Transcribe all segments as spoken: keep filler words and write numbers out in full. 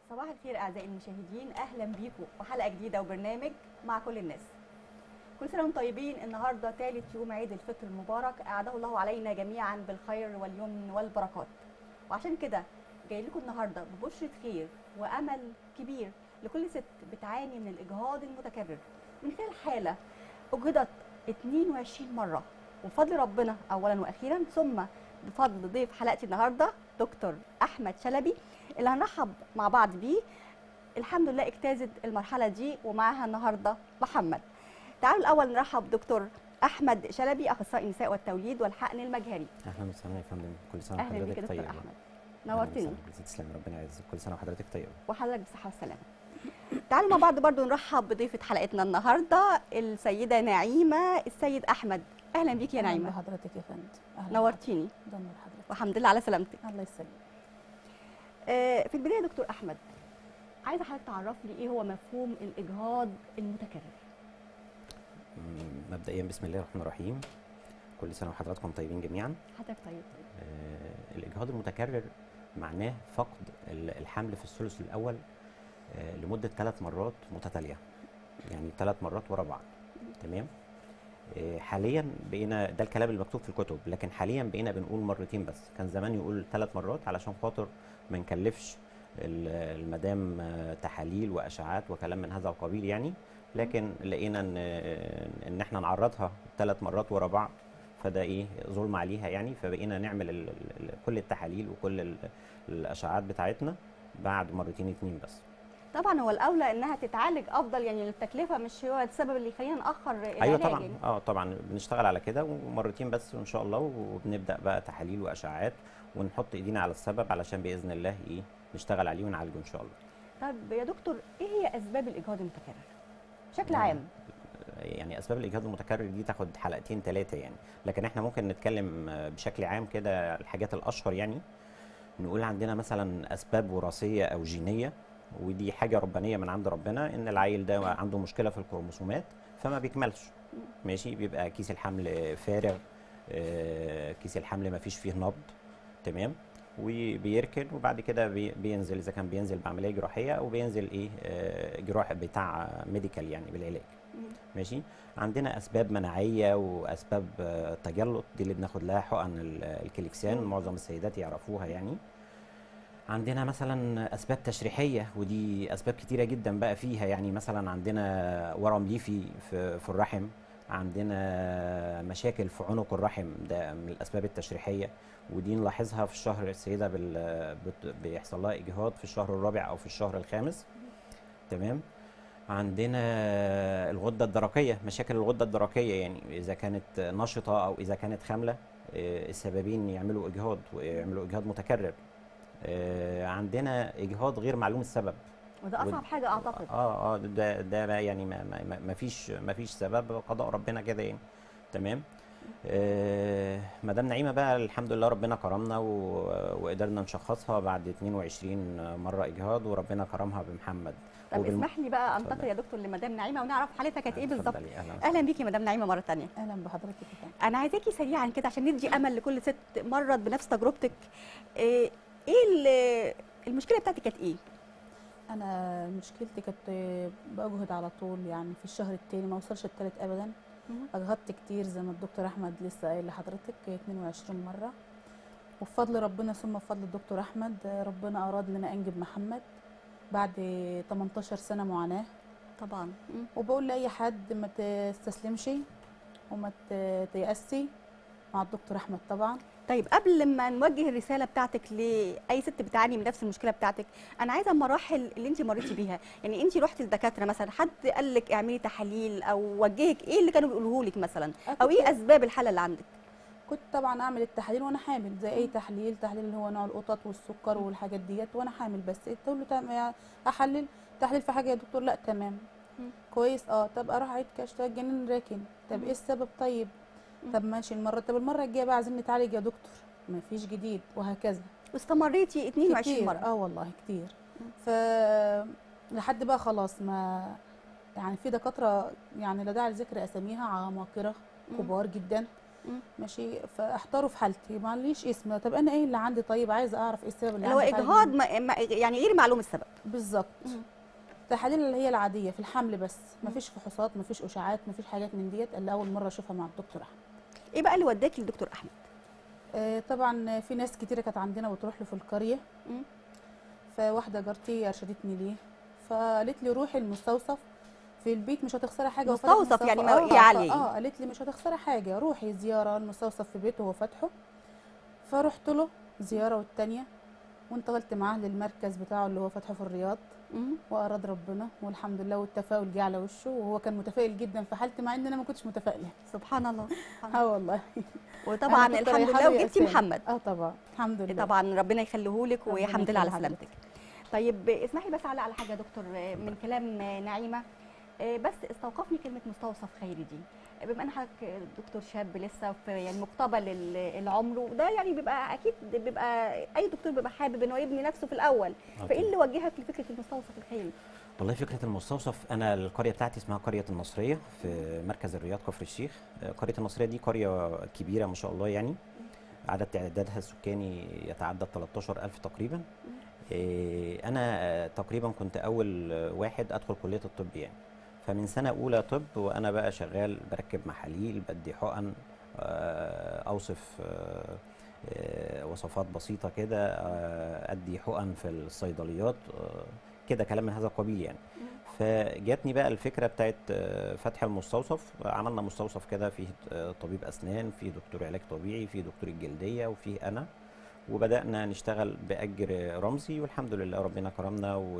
صباح الخير اعزائي المشاهدين، اهلا بيكم وحلقه جديده وبرنامج مع كل الناس. كل سنه وانتم طيبين. النهارده ثالث يوم عيد الفطر المبارك، اعاده الله علينا جميعا بالخير واليمن والبركات. وعشان كده جاي لكم النهارده ببشره خير وامل كبير لكل ست بتعاني من الاجهاض المتكرر من خلال حاله اجهضت اثنين وعشرين مره، وبفضل ربنا اولا واخيرا، ثم بفضل ضيف حلقتي النهارده دكتور احمد شلبي اللي هنرحب مع بعض بيه. الحمد لله اجتازت المرحله دي ومعاها النهارده محمد. تعالوا الاول نرحب دكتور احمد شلبي، اخصائي النساء والتوليد والحقن المجهري. اهلا وسهلا يا فندم، كل سنه اهلا بيك يا وحضرتك دكتور طيبه. احمد، نورتني. تسلمي، ربنا يعزك، كل سنه وحضرتك طيبه. وحضرتك بالصحه والسلامه. تعالوا مع بعض برضو نرحب بضيفه حلقتنا النهارده السيده نعيمه السيد احمد. اهلا بيك يا نعيمه. اهلا بحضرتك يا فندم. اهلا نورتيني. ده نور حضرتك. والحمد لله على سلامتك. الله يسلمك. آه، في البدايه يا دكتور احمد، عايزه حضرتك تعرف لي ايه هو مفهوم الاجهاض المتكرر. مبدئيا بسم الله الرحمن الرحيم، كل سنه وحضراتكم طيبين جميعا. حضرتك طيب. آه الاجهاض المتكرر معناه فقد الحمل في الثلث الاول آه لمده ثلاث مرات متتاليه، يعني ثلاث مرات ورا بعض. تمام. آه حاليا بقينا ده الكلام اللي مكتوب في الكتب، لكن حاليا بقينا بنقول مرتين بس. كان زمان يقول ثلاث مرات علشان خاطر ما نكلفش المدام تحاليل واشعاعات وكلام من هذا القبيل يعني، لكن لقينا ان ان احنا نعرضها ثلاث مرات ورا بعض فده ايه ظلم عليها يعني، فبقينا نعمل ال ال كل التحاليل وكل ال الاشعاعات بتاعتنا بعد مرتين اتنين بس. طبعا هو الاولى انها تتعالج افضل، يعني التكلفه مش هو السبب اللي يخلينا ناخر العلاج. ايوه طبعا يعني. اه طبعا بنشتغل على كده ومرتين بس ان شاء الله، وبنبدا بقى تحاليل واشعاعات ونحط ايدينا على السبب علشان باذن الله ايه نشتغل عليه ونعالجه ان شاء الله. طب يا دكتور، ايه هي اسباب الاجهاض المتكرر بشكل عام؟ يعني اسباب الاجهاض المتكرر دي تاخد حلقتين ثلاثه يعني، لكن احنا ممكن نتكلم بشكل عام كده الحاجات الاشهر يعني. نقول عندنا مثلا اسباب وراثيه او جينيه، ودي حاجه ربانيه من عند ربنا، ان العيل ده عنده مشكله في الكروموسومات فما بيكملش. ماشي، بيبقى كيس الحمل فارغ، كيس الحمل ما فيش فيه نبض. تمام. وبيركن وبعد كده بينزل، اذا كان بينزل بعمليه جراحيه او بينزل ايه جراح بتاع ميديكال يعني بالعلاج. ماشي. عندنا اسباب مناعيه واسباب تجلط، دي اللي بناخد لها حقن الكليكسان، معظم السيدات يعرفوها يعني. عندنا مثلا اسباب تشريحيه، ودي اسباب كتيره جدا بقى فيها يعني. مثلا عندنا ورم ليفي في, في الرحم، عندنا مشاكل في عنق الرحم، ده من الاسباب التشريحيه، ودي نلاحظها في الشهر. السيده بيحصل لها اجهاض في الشهر الرابع او في الشهر الخامس. تمام. عندنا الغده الدرقيه، مشاكل الغده الدرقيه يعني اذا كانت نشطه او اذا كانت خامله، السببين يعملوا اجهاض ويعملوا اجهاض متكرر. عندنا اجهاض غير معلوم السبب، وده اصعب حاجه اعتقد. اه اه ده ده يعني ما, ما, ما فيش ما فيش سبب، قضاء ربنا كده يعني. تمام. آه مدام نعيمه بقى الحمد لله ربنا كرمنا وقدرنا نشخصها بعد اثنين وعشرين مره اجهاض، وربنا كرمها بمحمد. طب وبالم... اسمح لي بقى انتقل يا دكتور لمدام نعيمه ونعرف حالتها كانت ايه بالظبط. اهلا, أهلا بيكي مدام نعيمه مره ثانيه. اهلا بحضرتك. انا عايزاكي سريعا كده عشان ندي امل لكل ست مرت بنفس تجربتك. ايه, إيه المشكله بتاعتك كانت ايه؟ انا مشكلتي كنت باجهد على طول، يعني في الشهر الثاني ما وصلش الثالث ابدا. اجهضت كتير زي ما الدكتور احمد لسه قايل لحضرتك اثنين وعشرين مره، وبفضل ربنا ثم بفضل الدكتور احمد ربنا اراد ان انا انجب محمد بعد تمنتاشر سنه معاناه. طبعا. وبقول لاي حد ما تستسلمش وما تيأسي مع الدكتور احمد طبعا. طيب قبل ما نوجه الرساله بتاعتك لاي ست بتعاني من نفس المشكله بتاعتك، انا عايزه المراحل اللي انت مريتي بيها. يعني انت رحتي للدكاتره مثلا، حد قال لك اعملي تحاليل او وجهك ايه اللي كانوا بيقولوه لك مثلا، او ايه اسباب الحاله اللي عندك؟ كنت طبعا اعمل التحاليل وانا حامل زي اي تحليل، تحليل اللي هو نوع القطط والسكر والحاجات ديت وانا حامل. بس تقول له احلل تحليل في حاجه يا دكتور؟ لا تمام كويس. اه طب اروح اعيد كشف الجنين راكن، طب ايه السبب؟ طيب طب ماشي المره، طب المره الجايه بقى عايزين نتعالج يا دكتور، ما فيش جديد، وهكذا. واستمريتي اثنين وعشرين كتير. مره؟ اه والله كتير. ف لحد بقى خلاص ما يعني في دكاتره يعني لا داعي لذكر اساميها، عماقره كبار جدا، ماشي، فاحتاروا في حالتي، معليش اسم، طب انا ايه اللي عندي؟ طيب عايزه اعرف ايه السبب اللي اللي هو عندي. اجهاض ما ما- يعني غير معلوم السبب. بالظبط. التحاليل اللي هي العاديه في الحمل بس، مفيش فحوصات، مفيش اشاعات، مفيش حاجات من ديت، اللي اول مره اشوفها مع الدكتور احمد. ايه بقى اللي وداكي للدكتور احمد؟ آه طبعا في ناس كتيره كانت عندنا بتروح له في القريه، مم. فواحده جارتي ارشدتني ليه، فقالت لي روحي المستوصف في البيت مش هتخسري حاجه. وفتح مستوصف يعني ما- اه يعني اه قالت لي مش هتخسري حاجه، روحي زياره المستوصف في بيته وهو فاتحه. فرحت له زياره والتانيه، وانتقلت معاه للمركز بتاعه اللي هو فاتحه في الرياض. مم. واراد ربنا والحمد لله، والتفاؤل جه على وشه، وهو كان متفائل جدا في حالتي مع ان انا ما كنتش متفائله. سبحان الله. اه والله. وطبعا أنا كنت الحمد رايحة لله له وجبتي يأساني. محمد. اه طبعا الحمد لله. طبعا ربنا يخليهولك ربنا والحمد لله على يخلي سلامتك. طيب اسمحي بس اعلق على حاجه يا دكتور من كلام نعيمه، بس استوقفني كلمه مستوصف خيري دي، بما ان حضرتك دكتور شاب لسه في يعني مقتبل العمر، وده يعني بيبقى اكيد بيبقى اي دكتور بيبقى حابب انه يبني نفسه في الاول، فايه اللي وجهك لفكره المستوصف الخيري؟ والله فكره المستوصف، انا القريه بتاعتي اسمها قريه النصريه في مركز الرياض كفر الشيخ. قريه النصريه دي قريه كبيره ما شاء الله، يعني عدد تعدادها السكاني يتعدى ثلاثة عشر ألف تقريبا. انا تقريبا كنت اول واحد ادخل كليه الطب يعني، فمن سنه اولى طب وانا بقى شغال بركب محاليل، بدي حقن، اوصف وصفات بسيطه كده، ادي حقن في الصيدليات كده، كلام من هذا القبيل يعني. فجاتني بقى الفكره بتاعت فتح المستوصف. عملنا مستوصف كده فيه طبيب اسنان، فيه دكتور علاج طبيعي، فيه دكتور الجلديه، وفيه انا، وبدانا نشتغل باجر رمزي، والحمد لله ربنا كرمنا. و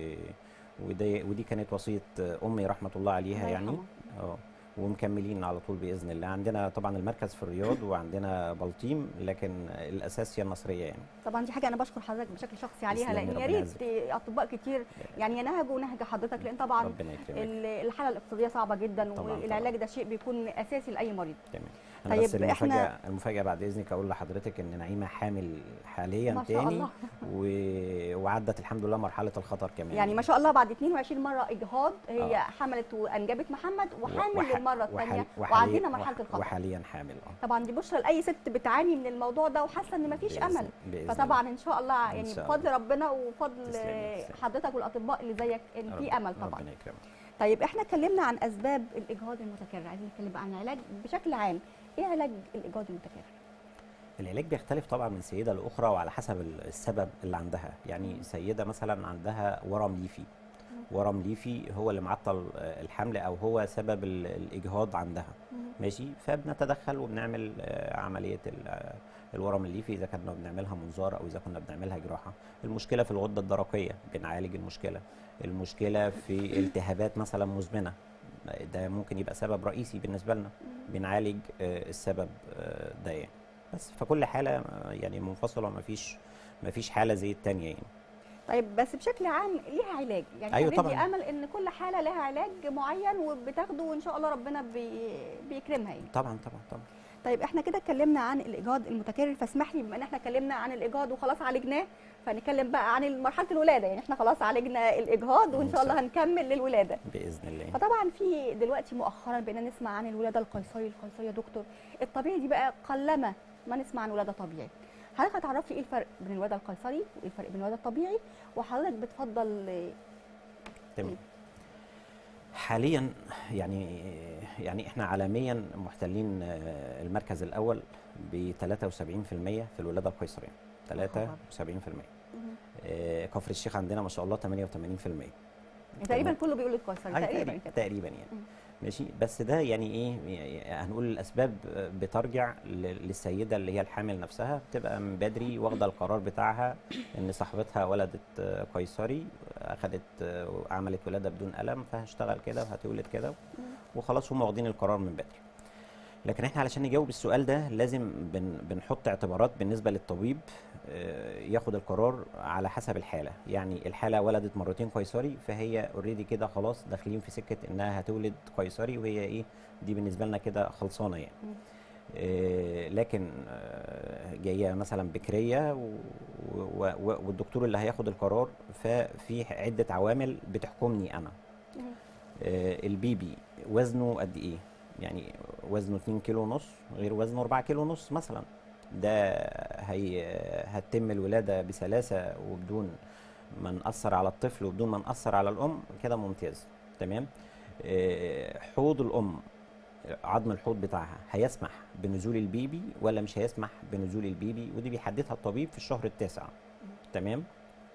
ودي, ودي كانت وصيه امي رحمه الله عليها يعني. اه ومكملين على طول باذن الله. عندنا طبعا المركز في الرياض وعندنا بلطيم، لكن الاساس هي النصريه يعني. طبعا دي حاجه انا بشكر حضرتك بشكل شخصي عليها، لان يا ريت اطباء كتير يعني ينهجوا نهج حضرتك، لان طبعا الحاله الاقتصاديه صعبه جدا، والعلاج ده شيء بيكون اساسي لاي مريض. تمام. أنا طيب بس المفاجاه احنا المفاجاه بعد اذنك اقول لحضرتك ان نعيمه حامل حاليا ما شاء تاني الله. و... وعدت الحمد لله مرحله الخطر كمان، يعني ما شاء الله بعد اتنين وعشرين مره اجهاض هي آه. حملت وانجبت محمد، وحامل وح... للمره الثانيه، وعدينا مرحله الخطر وحاليا حامل. اه طبعا دي بشرى لاي ست بتعاني من الموضوع ده وحاسه ان مفيش بإذن امل بإذن فطبعا ان شاء الله يعني بفضل ربنا وفضل حضرتك والاطباء اللي زيك ان في امل طبعا. ربنا يكرمك. طيب احنا اتكلمنا عن اسباب الاجهاض المتكرر، عايزين نتكلم بقى عن العلاج بشكل عام. ايه علاج الاجهاض المتكرر؟ العلاج بيختلف طبعا من سيده لاخرى وعلى حسب السبب اللي عندها. يعني سيده مثلا عندها ورم ليفي، ورم ليفي هو اللي معطل الحمل او هو سبب الاجهاض عندها، ماشي، فبنتدخل وبنعمل عمليه الورم الليفي اذا كنا بنعملها منظار او اذا كنا بنعملها جراحه. المشكله في الغده الدرقيه بنعالج المشكله. المشكله في التهابات مثلا مزمنه، ده ممكن يبقى سبب رئيسي بالنسبه لنا، بنعالج السبب ده يعني. بس فكل حاله يعني منفصله، ما فيش ما فيش حاله زي الثانيه يعني. طيب بس بشكل عام ليها علاج يعني؟ أيوة بدي امل ان كل حاله لها علاج معين وبتاخده وان شاء الله ربنا بي بيكرمها يعني. طبعا طبعا طبعا. طيب احنا كده اتكلمنا عن الاجهاض المتكرر، فاسمح لي بما ان احنا اتكلمنا عن الاجهاض وخلاص عالجناه، فنتكلم بقى عن مرحله الولاده. يعني احنا خلاص عالجنا الاجهاض وان شاء الله هنكمل للولاده باذن الله. فطبعا في دلوقتي مؤخرا بقينا نسمع عن الولاده القيصري. القيصري يا دكتور الطبيعي دي بقى قلما ما نسمع عن ولاده طبيعي. حضرتك هتعرف لي ايه الفرق بين الولاده القيصري وايه الفرق بين الولاده الطبيعي، وحضرتك بتفضل تمام. حاليا يعني يعني احنا عالميا محتلين المركز الاول ب ثلاثة وسبعين بالمئة في الولاده القيصريه، ثلاثة وسبعين بالمئة. كفر الشيخ عندنا ما شاء الله ثمانية وثمانين بالمئة. تقريبا كله بيقول القيصري تقريبا كده. تقريبا يعني. ماشي، بس ده يعني ايه، هنقول الاسباب بترجع للسيده اللي هي الحامل نفسها، بتبقى من بدري واخده القرار بتاعها ان صاحبتها ولدت قيصري، اخذت عملت ولاده بدون الم، فهشتغل كده وهتولد كده وخلاص، هم واخدين القرار من بدري. لكن احنا علشان نجاوب السؤال ده لازم بن بنحط اعتبارات بالنسبه للطبيب ياخد القرار على حسب الحاله. يعني الحاله ولدت مرتين قيصري، فهي اوريدي كده خلاص داخلين في سكه انها هتولد قيصري، وهي ايه دي بالنسبه لنا كده خلصانه يعني. آه لكن آه جايه مثلا بكريه و و والدكتور اللي هياخد القرار، ففي عده عوامل بتحكمني انا. آه البيبي وزنه قد ايه، يعني وزنه اتنين كيلو ونص غير وزنه أربعة كيلو ونص مثلا. ده هي هتتم الولاده بسلاسه وبدون ما نأثر على الطفل وبدون ما نأثر على الام، كده ممتاز. تمام. آه، حوض الام، عظم الحوض بتاعها هيسمح بنزول البيبي ولا مش هيسمح بنزول البيبي، ودي بيحددها الطبيب في الشهر التاسع. تمام.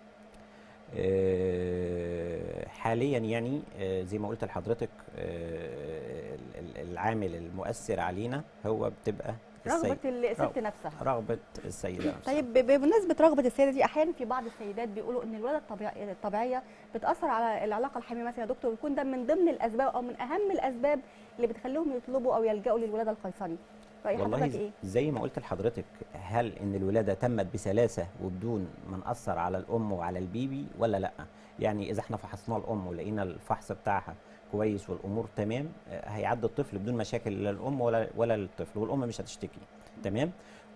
آه، حاليا يعني آه، زي ما قلت لحضرتك آه، ال- العامل المؤثر علينا هو بتبقى رغبه السيد. الست رغ- نفسها. رغبة السيدة نفسها. طيب ب- بمناسبه رغبه السيده دي، احيانا في بعض السيدات بيقولوا ان الولاده الطبيعيه الطبيعيه بتاثر على العلاقه الحميمه مثلا يا دكتور، ويكون ده من ضمن الاسباب او من اهم الاسباب اللي بتخليهم يطلبوا او يلجأوا للولاده القيصري. راي والله حضرتك ز- ايه؟ زي ما قلت لحضرتك، هل ان الولاده تمت بسلاسه وبدون ما ناثر على الام وعلى البيبي ولا لا؟ يعني اذا احنا فحصنا الام ولقينا الفحص بتاعها كويس والامور تمام، آه، هيعدي الطفل بدون مشاكل لا الام ولا ولا للطفل، والام مش هتشتكي. تمام.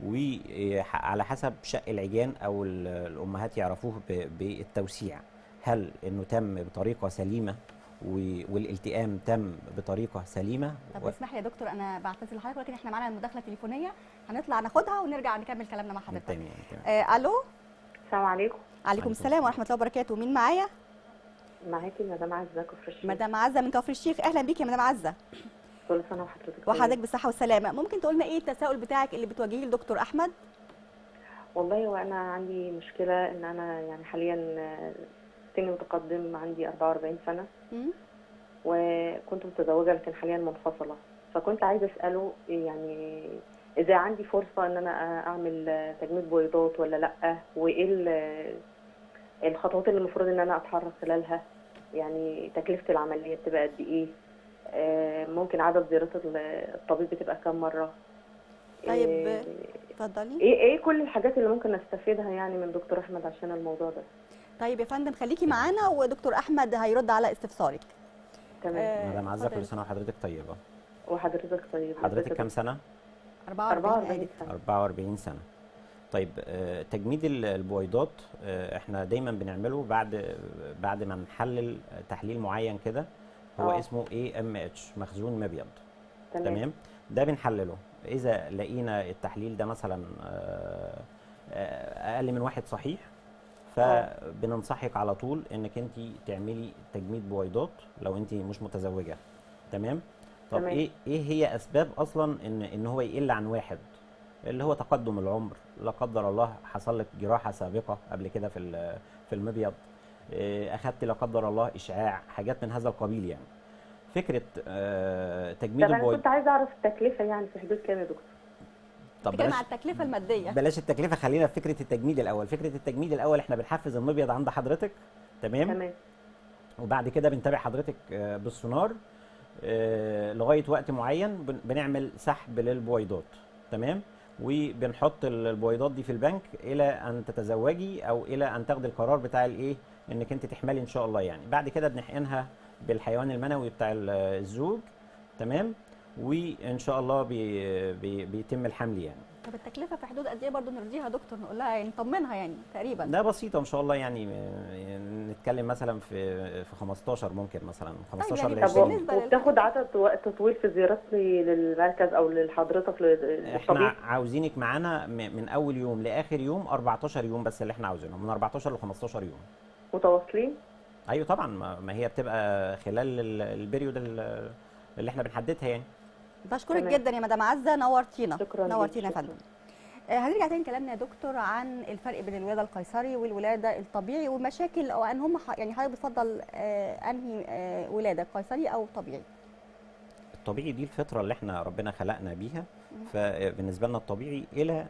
وعلى حسب شق العجان او ال- الامهات يعرفوه ب- بالتوسيع، هل انه تم بطريقه سليمه و- والالتئام تم بطريقه سليمه. طب و- اسمح لي يا دكتور، انا بعتذر لحضرتك ولكن احنا معانا مداخله تليفونيه هنطلع ناخدها ونرجع نكمل كلامنا مع حضرتك. تمام تمام. آه الو. السلام عليكم. عليكم السلام ورحمه الله وبركاته. مين معايا؟ معاكي مدام عزه كفر الشيخ. مدام عزه من كفر الشيخ. اهلا بيكي يا مدام عزه. كل سنه وحضرتك وحضرتك طيب. بالصحه والسلامه. ممكن تقول لنا ايه التساؤل بتاعك اللي بتواجهيه لدكتور احمد؟ والله وانا عندي مشكله ان انا يعني حاليا سني متقدم، عندي أربعة وأربعين سنه مم. وكنت متزوجه لكن حاليا منفصله، فكنت عايزه اساله يعني اذا عندي فرصه ان انا اعمل تجميد بويضات ولا لا، وايه ال- الخطوات اللي المفروض ان انا اتحرك خلالها، يعني تكلفه العمليه بتبقى قد ايه، آه، ممكن عدد زيارات الطبيب بتبقى كام مره. طيب إيه اتفضلي. ايه ايه كل الحاجات اللي ممكن نستفيدها يعني من دكتور احمد عشان الموضوع ده. طيب يا فندم خليكي معانا ودكتور احمد هيرد على استفسارك. تمام. آه، مدام عزه اتفضلي. كل سنه وحضرتك طيبه. وحضرتك طيب. حضرتك كام سنه؟ أربعة أربعة وأربعين وأربعين سنه. أربعة وأربعين سنه. طيب آه، تجميد ال- البويضات آه، احنا دايما بنعمله بعد بعد ما نحلل تحليل معين كده، هو آه. اسمه اي ام اتش، مخزون مبيض. تمام. تمام. ده بنحلله، اذا لقينا التحليل ده مثلا آه، آه، اقل من واحد صحيح، فبننصحك على طول انك انت تعملي تجميد بويضات لو انت مش متزوجه. تمام. طب تمام. ايه ايه هي اسباب اصلا ان ان هو يقل عن واحد؟ اللي هو تقدم العمر، لا قدر الله حصل لك جراحه سابقه قبل كده في ال- في المبيض، إيه، اخذت لا قدر الله اشعاع، حاجات من هذا القبيل يعني. فكره آه، تجميد طب انا البويض. كنت عايزه اعرف التكلفه يعني في حدود كام يا دكتور؟ طب بتتكلم بلاش عن التكلفه الماديه. بلاش التكلفه، خلينا في فكره التجميد الاول. فكره التجميد الاول احنا بنحفز المبيض عند حضرتك. تمام. تمام. وبعد كده بنتابع حضرتك آه، بالسونار آه، لغايه وقت معين، بن- بنعمل سحب للبويضات. تمام. وبنحط ال- البويضات دي في البنك الى ان تتزوجي او الى ان تاخدي القرار بتاع الايه، انك انت تحملي ان شاء الله يعني. بعد كده بنحقنها بالحيوان المنوي بتاع ال- الزوج. تمام. وان شاء الله بي بي بيتم الحمل يعني. طب التكلفه في حدود قد ايه برضه نرضيها يا دكتور، نقول لها يعني نطمنها يعني تقريبا؟ ده بسيطه ان شاء الله يعني، آه، نتكلم مثلا في في خمستاشر ممكن مثلا خمستاشر يعني ل طب بالنسبة عشرين. لل- وبتاخد عدد وقت طويل في زيارتي للمركز او لحضرتك للطبيب؟ احنا عاوزينك معانا م- من اول يوم لاخر يوم، أربعتاشر يوم بس اللي احنا عاوزينهم، من أربعتاشر ل خمستاشر يوم. متواصلين؟ ايوه طبعا، ما ما هي بتبقى خلال ال- البريود ال- اللي احنا بنحددها يعني. بشكرك تمام. جدا يا مدام عزه، نورتينا. شكراً ليك، نورتينا يا شكراً. فندم. آه، هنرجع تاني كلامنا يا دكتور عن الفرق بين الولاده القيصري والولاده الطبيعي والمشاكل، او ان هم ح- يعني حضرتك بتفضل آه، انهي آه، ولاده قيصري او طبيعي؟ الطبيعي دي الفطره اللي احنا ربنا خلقنا بيها، فبالنسبه لنا الطبيعي الى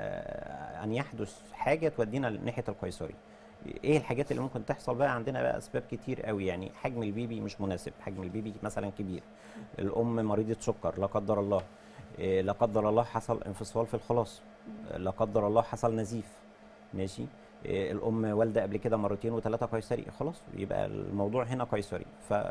آه، ان يحدث حاجه تودينا ناحيه القيصري. ايه الحاجات اللي ممكن تحصل بقى؟ عندنا بقى اسباب كتير قوي يعني. حجم البيبي مش مناسب، حجم البيبي مثلا كبير، الام مريضه سكر لا قدر الله، إيه، لا قدر الله حصل انفصال في الخلاص، لا قدر الله حصل نزيف، ماشي، إيه، الام والده قبل كده مرتين وثلاثه قيصري، خلاص يبقى الموضوع هنا قيصري.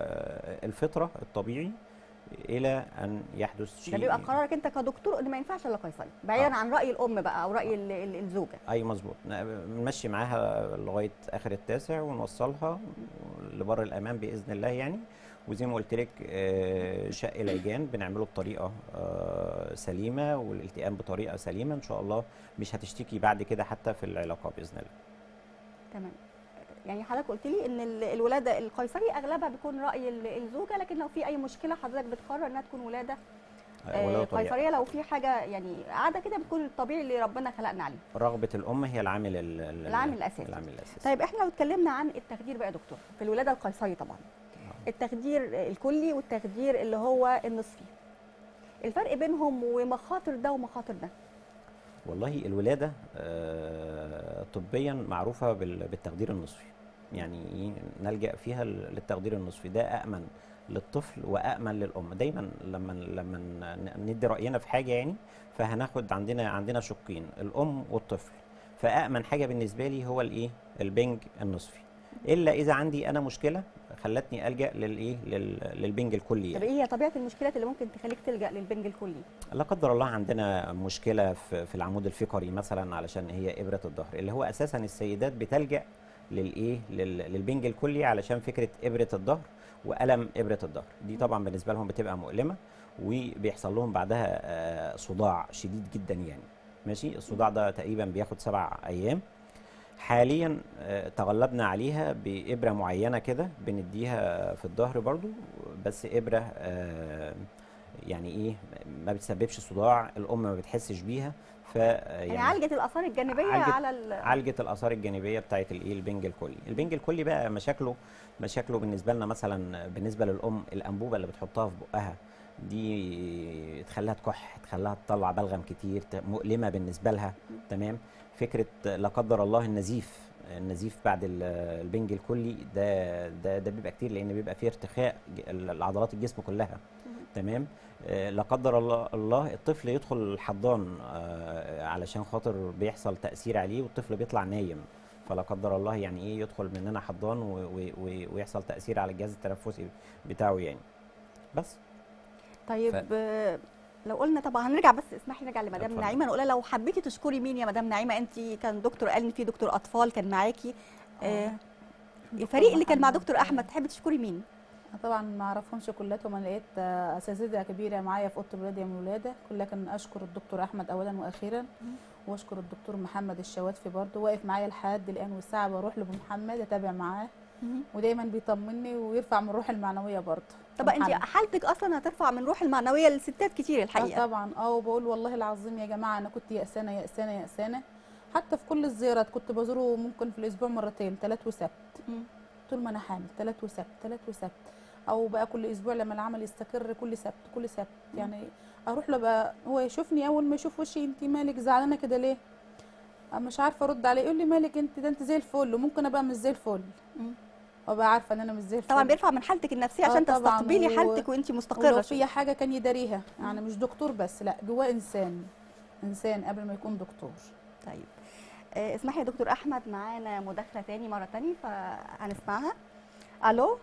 فالفطره الطبيعي الى ان يحدث شيء. ده بيبقى قرارك انت كدكتور ان ما ينفعش الا قيصري، بعيدا آه. عن راي الام بقى او راي ال- ال- الزوجه. اي مظبوط، نمشي معاها لغايه اخر التاسع ونوصلها لبر الامان باذن الله يعني. وزي ما قلت لك آه، شق العيجان بنعمله بطريقه آه، سليمه، والالتئام بطريقه سليمه ان شاء الله مش هتشتكي بعد كده حتى في العلاقه باذن الله. تمام. يعني حضرتك قلت لي ان ال- الولاده القيصري اغلبها بيكون راي ال- الزوجه، لكن لو في اي مشكله حضرتك بتقرر انها تكون ولاده آه، ولو آه، طريقة. قيصريه. لو في حاجه يعني عاده كده بتكون الطبيعي اللي ربنا خلقنا عليه. رغبه الام هي العامل ال- ال- العامل الاساسي. العامل الاساسي. طيب احنا لو اتكلمنا عن التخدير بقى يا دكتور في الولاده القيصري، طبعا التخدير الكلي والتخدير اللي هو النصفي، الفرق بينهم ومخاطر ده ومخاطر ده؟ والله الولاده آه، طبيا معروفه بال- بالتخدير النصفي، يعني إيه؟ نلجا فيها ل- للتخدير النصفي، ده امن للطفل وامن للام. دايما لما لما ن- ندي راينا في حاجه يعني فهناخد عندنا عندنا شقين، الام والطفل. فامن حاجه بالنسبه لي هو الايه؟ البنج النصفي، الا اذا عندي انا مشكله خلتني الجا للايه؟ لل- للبنج الكلي طب يعني. ايه هي طبيعه المشكلات اللي ممكن تخليك تلجا للبنج الكلي؟ لا قدر الله عندنا مشكله في في العمود الفقري مثلا، علشان هي ابره الظهر اللي هو اساسا السيدات بتلجا للايه؟ لل- للبنج الكلي علشان فكره ابره الظهر والم ابره الظهر دي طبعا بالنسبه لهم بتبقى مؤلمه، وبيحصل لهم بعدها آه، صداع شديد جدا يعني. ماشي، الصداع ده تقريبا بياخد سبع ايام. حاليا آه، تغلبنا عليها بابره معينه كده بنديها في الظهر برضو، بس ابره آه، يعني ايه ما بتسببش صداع، الام ما بتحسش بيها. ف يعني, يعني عالجت الاثار الجانبيه عالجت على ال... عالجت الاثار الجانبيه بتاعه الايه؟ البنج الكلي. البنج الكلي بقى مشاكله مشاكله بالنسبه لنا مثلا، بالنسبه للام الانبوبه اللي بتحطها في بقها دي تخليها تكح، تخليها تطلع بلغم كتير، ت- مؤلمه بالنسبه لها. تمام. فكره لا قدر الله النزيف النزيف بعد ال- البنج الكلي ده ده ده بيبقى كتير، لان بيبقى فيه ارتخاء ج- العضلات الجسم كلها. تمام. آه، لا قدر الله الله الطفل يدخل الحضان آه، علشان خاطر بيحصل تأثير عليه، والطفل بيطلع نايم، فلا قدر الله يعني ايه يدخل مننا حضان و- و- و- ويحصل تأثير على الجهاز التنفسي بتاعه يعني. بس طيب ف- آه، لو قلنا طبعا هنرجع، بس اسمحي نرجع لمدام اتفضل. نعيمه نقول لها لو حبيتي تشكري مين يا مدام نعيمه؟ انت كان دكتور قال ان في دكتور اطفال كان معاكي، آه، الفريق اللي كان مع محمد. دكتور احمد تحبي تشكري مين؟ أنا طبعا ما اعرفهمش كلاتهم، انا لقيت آه، اساتذه كبيره معايا في اوضه الولاده من الولاده، لكن اشكر الدكتور احمد اولا واخيرا، واشكر الدكتور محمد الشواتفي برضه واقف معايا لحد الان، والساعه بروح لابو محمد اتابع معاه ودايما بيطمني ويرفع من روحي المعنويه برضه. طبعا انت محمد. حالتك اصلا هترفع من روح المعنويه للستات كتير اه الحقيقه. طبعا، اه وبقول والله العظيم يا جماعه انا كنت يأسانه يأسانه يأسانه، حتى في كل الزيارات كنت بزوره ممكن في الاسبوع مرتين، ثلاث وسبت، مم. طول ما انا حامل ثلاث وسبت ثلاث وسبت، او بقى كل اسبوع لما العمل يستقر كل سبت كل سبت، يعني اروح له بقى هو يشوفني اول ما يشوف وشي انت مالك زعلانه كده ليه؟ أنا مش عارفه ارد عليه، يقول لي مالك انت ده انت زي الفل، وممكن ابقى مش زي الفل مم. وابقى عارفه ان انا مش زي الفل. طبعا بيرفع من حالتك النفسيه آه عشان طبعاً، تستقبلي و- حالتك وانت مستقره. ولو في حاجه كان يداريها، يعني مش دكتور بس، لا جواه انسان انسان قبل ما يكون دكتور. طيب آه، اسمحي يا دكتور احمد، معانا مداخله تاني مره تانية فهنسمعها. الو،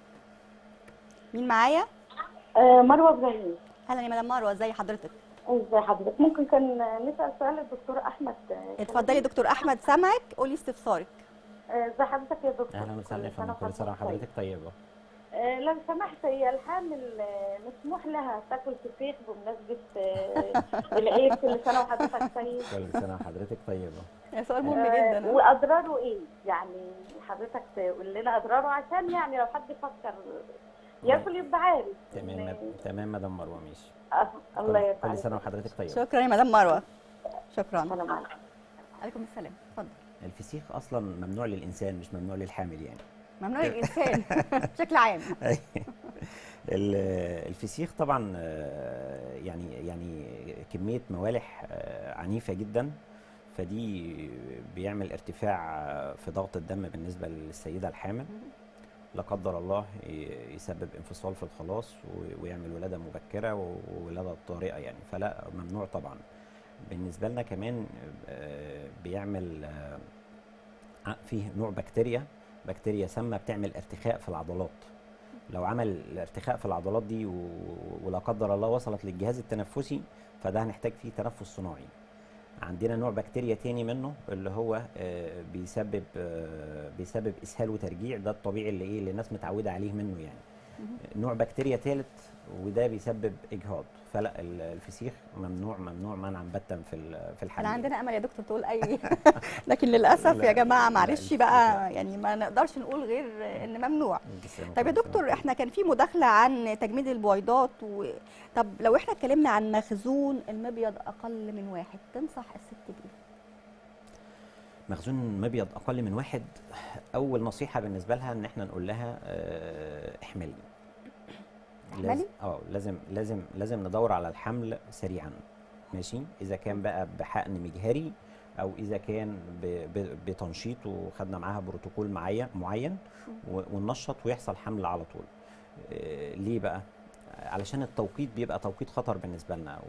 مين معايا؟ آه، مروه ابراهيم. اهلا يا مدام مروه، ازي حضرتك؟ ازي حضرتك؟ ممكن كان نسال سؤال للدكتور احمد؟ آه، اتفضلي دكتور احمد، سامعك، قولي استفسارك. آه، ازي حضرتك يا دكتور؟ اهلا وسهلا يا كل سنة فندم، كل سنه وحضرتك وحضرتك طيبه. آه، لو سمحت، هي الحامل آه، مسموح لها تاكل فسيخ بمناسبه آه، العيد؟ كل سنه وحضرتك طيب. كل سنه وحضرتك طيبه. سؤال مهم آه، جدا. واضراره ايه؟ يعني حضرتك تقول لنا اضراره، عشان يعني لو حد فكر ياكل يبقى عارف. تمام إن- تمام مدام مروه، ماشي. آه، الله كل- يرضى كل سنه عليك. وحضرتك طيبه. شكرا يا مدام مروه، شكرا. السلام عليكم. عليكم السلام، اتفضل. الفسيخ اصلا ممنوع للانسان مش ممنوع للحامل يعني. ممنوع للانسان بشكل عام. ال- الفسيخ طبعا آه، يعني يعني كميه موالح آه، عنيفه جدا، فدي بيعمل ارتفاع آه، في ضغط الدم بالنسبه للسيده الحامل، لا قدر الله ي- يسبب انفصال في الخلاص و- ويعمل ولاده مبكره وولاده طارئه يعني، فلا ممنوع طبعا. بالنسبه لنا كمان آه، بيعمل آه، ع- فيه نوع بكتيريا بكتيريا سامه بتعمل ارتخاء في العضلات. لو عمل ارتخاء في العضلات دي و- ولا قدر الله وصلت للجهاز التنفسي، فده هنحتاج فيه تنفس صناعي. عندنا نوع بكتيريا تاني منه اللي هو آه، بيسبب آه، بيسبب اسهال وترجيع، ده الطبيعي اللي ايه اللي الناس متعوده عليه منه يعني. نوع بكتيريا ثالث وده بيسبب اجهاض. فلا الفسيخ ممنوع ممنوع منعا باتا في في الحليب. احنا عندنا امل يا دكتور تقول اي لكن للاسف يا جماعه معلش بقى يعني ما نقدرش نقول غير ان ممنوع. طيب يا دكتور احنا كان في مداخله عن تجميد البويضات و... طب لو احنا اتكلمنا عن مخزون المبيض اقل من واحد تنصح الست بايه؟ مخزون مبيض اقل من واحد، اول نصيحه بالنسبه لها ان احنا نقول لها اه احملي. احملي؟ اه لازم لازم لازم ندور على الحمل سريعا، ماشي؟ اذا كان بقى بحقن مجهري او اذا كان بتنشيط وخدنا معاها بروتوكول معين معين وننشط ويحصل حمل على طول. آه ليه بقى؟ علشان التوقيت بيبقى توقيت خطر بالنسبه لنا،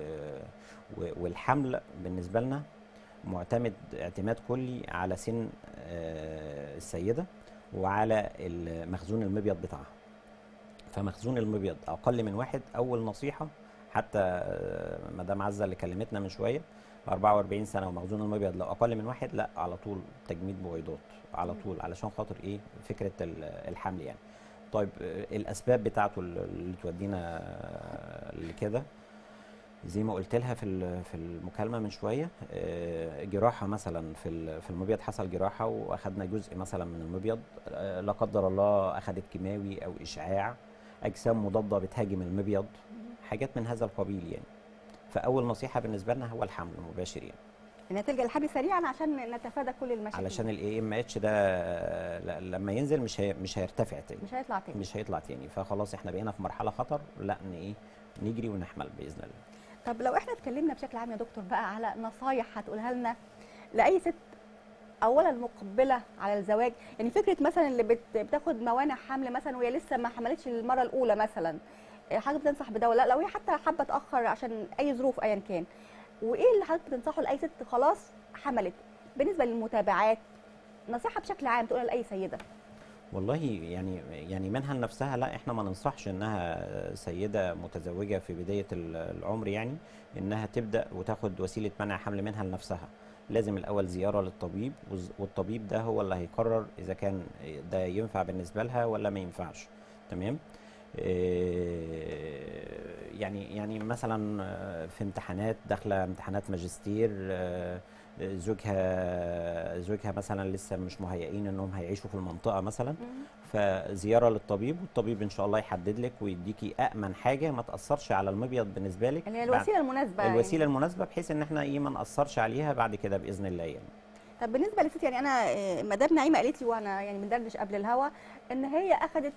والحمل بالنسبه لنا معتمد اعتماد كلي على سن آه السيده وعلى مخزون المبيض بتاعها. فمخزون المبيض اقل من واحد اول نصيحه، حتى مدام عزه اللي كلمتنا من شويه أربعة وأربعين سنه ومخزون المبيض لو اقل من واحد لا على طول تجميد بويضات على طول، علشان خاطر ايه فكره الحمل يعني. طيب الاسباب بتاعته اللي تودينا لكده زي ما قلت لها في في المكالمه من شويه، جراحه مثلا في في المبيض، حصل جراحه واخدنا جزء مثلا من المبيض، لا قدر الله اخذت كيماوي او اشعاع، اجسام مضاده بتهاجم المبيض، حاجات من هذا القبيل يعني. فاول نصيحه بالنسبه لنا هو الحمل المباشر يعني. انها تلجا للحمل سريعا عشان نتفادى كل المشاكل، علشان الاي ام اتش ده لما ينزل مش هي مش هيرتفع تاني، مش هيطلع تاني مش هيطلع تاني فخلاص احنا بقينا في مرحله خطر، لا ان ايه نجري ونحمل باذن الله. طب لو احنا اتكلمنا بشكل عام يا دكتور بقى على نصايح هتقولها لنا لاي ست اولا مقبله على الزواج، يعني فكره مثلا اللي بت بتاخد موانع حمل مثلا وهي لسه ما حملتش المره الاولى مثلا، حضرتك بتنصح بده ولا لا؟ لو هي حتى حابه تاخر عشان اي ظروف ايا كان، وايه اللي حضرتك بتنصحه لاي ست خلاص حملت؟ بالنسبه للمتابعات نصيحه بشكل عام تقولها لاي سيده. والله يعني يعني منها لنفسها لا، احنا ما ننصحش انها سيده متزوجه في بدايه العمر يعني انها تبدا وتاخد وسيله منع حمل منها لنفسها. لازم الاول زياره للطبيب، والطبيب ده هو اللي هيقرر اذا كان ده ينفع بالنسبه لها ولا ما ينفعش. تمام؟ يعني يعني مثلا في امتحانات داخله امتحانات ماجستير، زوجها زوجها مثلا لسه مش مهيئين انهم هيعيشوا في المنطقه مثلا، فزياره للطبيب والطبيب ان شاء الله يحدد لك ويديكي امن حاجه ما تاثرش على المبيض بالنسبه لك، اللي هي الوسيله المناسبه الوسيله يعني. المناسبه بحيث ان احنا ايه ما ناثرش عليها بعد كده باذن الله يعني. طب بالنسبه للست يعني انا مدام نعيمه قالت لي وانا يعني بندردش قبل الهوا ان هي اخذت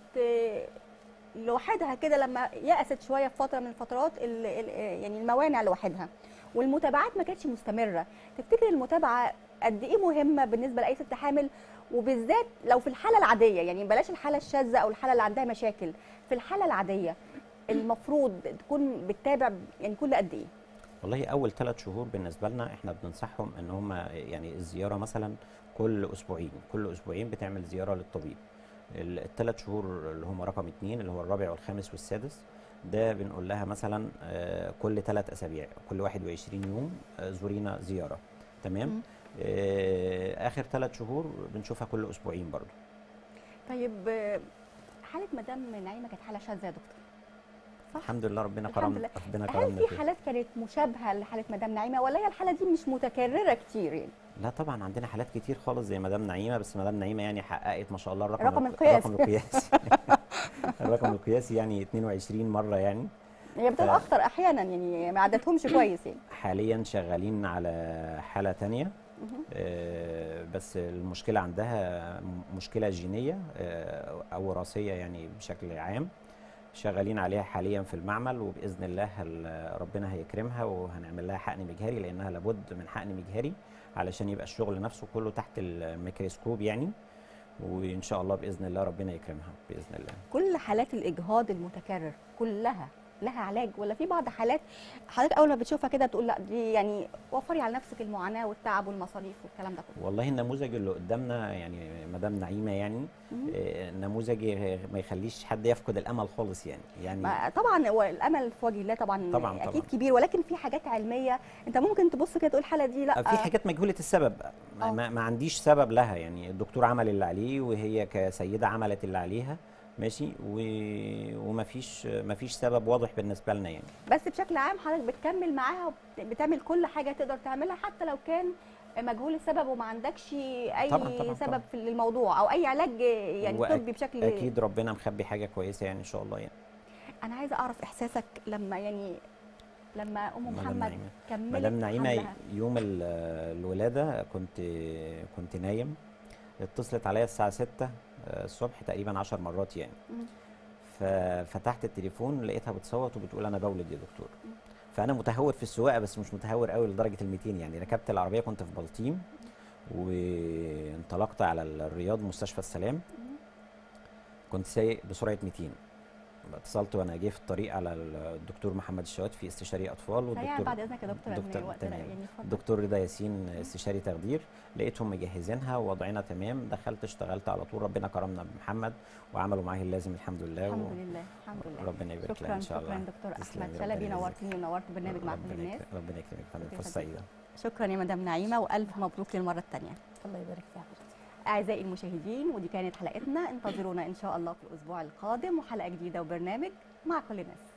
لوحدها كده لما يأست شويه في فتره من الفترات ال ال يعني الموانع لوحدها والمتابعات ما كانتش مستمره. تفتكر المتابعه قد ايه مهمه بالنسبه لاي ست حامل، وبالذات لو في الحاله العاديه، يعني بلاش الحاله الشاذه او الحاله اللي عندها مشاكل، في الحاله العاديه المفروض تكون بتتابع يعني كل قد ايه؟ والله اول ثلاث شهور بالنسبه لنا احنا بننصحهم ان هم يعني الزياره مثلا كل اسبوعين، كل اسبوعين بتعمل زياره للطبيب. الثلاث شهور اللي هم رقم اثنين اللي هو الرابع والخامس والسادس ده بنقول لها مثلا كل ثلاث اسابيع كل واحد وعشرين يوم زورينا زياره. تمام؟ اخر ثلاث شهور بنشوفها كل اسبوعين برضو. طيب حاله مدام نعيمه كانت حاله شاذه يا دكتور صح؟ الحمد لله ربنا كرمنا ربنا كرمنا. هل في حالات كانت مشابهه لحاله مدام نعيمه ولا هي الحاله دي مش متكرره كتير يعني؟ لا طبعا عندنا حالات كتير خالص زي مدام نعيمه، بس مدام نعيمه يعني حققت ما شاء الله الرقم الرقم القياسي الرقم القياسي الرقم القياسي يعني اثنين وعشرين مره يعني. هي بتبقى ف... اخطر احيانا يعني ما عدتهمش كويس يعني. حاليا شغالين على حاله ثانيه آه بس المشكله عندها مشكله جينيه آه او وراثيه يعني بشكل عام، شغالين عليها حاليا في المعمل وباذن الله ربنا هيكرمها وهنعمل لها حقن مجهري لانها لابد من حقن مجهري علشان يبقى الشغل نفسه كله تحت الميكروسكوب يعني، وان شاء الله باذن الله ربنا يكرمها باذن الله. كل حالات الاجهاض المتكرر كلها لها علاج ولا في بعض حالات حضرتك اول ما بتشوفها كده بتقول لا دي يعني وفري على نفسك المعاناه والتعب والمصاريف والكلام ده كله؟ والله النموذج اللي قدامنا يعني مدام نعيمه يعني آه نموذج ما يخليش حد يفقد الامل خالص يعني يعني طبعا هو الامل في وجه الله طبعا, طبعا اكيد طبعا. كبير، ولكن في حاجات علميه انت ممكن تبص كده تقول الحاله دي لا في حاجات مجهوله السبب ما, ما عنديش سبب لها يعني، الدكتور عمل اللي عليه وهي كسيده عملت اللي عليها ماشي، و... ومفيش مفيش سبب واضح بالنسبه لنا يعني. بس بشكل عام حضرتك بتكمل معاها وبتعمل كل حاجه تقدر تعملها حتى لو كان مجهول السبب وما عندكش اي طبعاً طبعاً سبب طبعاً. في الموضوع او اي علاج يعني وأك- طبي بشكل. اكيد ربنا مخبي حاجه كويسه يعني ان شاء الله يعني. انا عايزه اعرف احساسك لما يعني لما ام مدام محمد نعيمة. كملت مدام نعيمه حملها. يوم ال- الولاده كنت كنت نايم، اتصلت عليا الساعه ستة الصبح تقريبا عشر مرات يعني. مم. ففتحت التليفون لقيتها بتصوت وبتقول انا بولد يا دكتور. فانا متهور في السواقه بس مش متهور قوي لدرجه ال مئتين يعني. ركبت العربيه كنت في بلطيم وانطلقت على الرياض مستشفى السلام. كنت سايق بسرعه مئتين. اتصلت وانا جاي في الطريق على الدكتور محمد الشواتفي استشاري اطفال، سريعا والدكتور بعد اذنك يا دكتور دكتور لأن وقت تمام. يعني اتفضل. الدكتور رضا ياسين استشاري تخدير. لقيتهم مجهزينها ووضعنا تمام. دخلت اشتغلت على طول. ربنا كرمنا بمحمد وعملوا معاه اللازم الحمد لله. الحمد و... لله الحمد لله. ربنا يبارك لها شكرا ان شاء الله. شكرا دكتور تسلمي، احمد ربنا شلبي، يجزيك. نورتني ونورت برنامج مع كل ربنا الناس. يكرمك- ربنا يكرمك فندم، شكراً فرصه سعيده. شكرا يا مدام نعيمه والف مبروك للمره الثانيه. الله يبارك فيها. اعزائي المشاهدين ودي كانت حلقتنا، انتظرونا ان شاء الله في الاسبوع القادم وحلقه جديده وبرنامج مع كل الناس.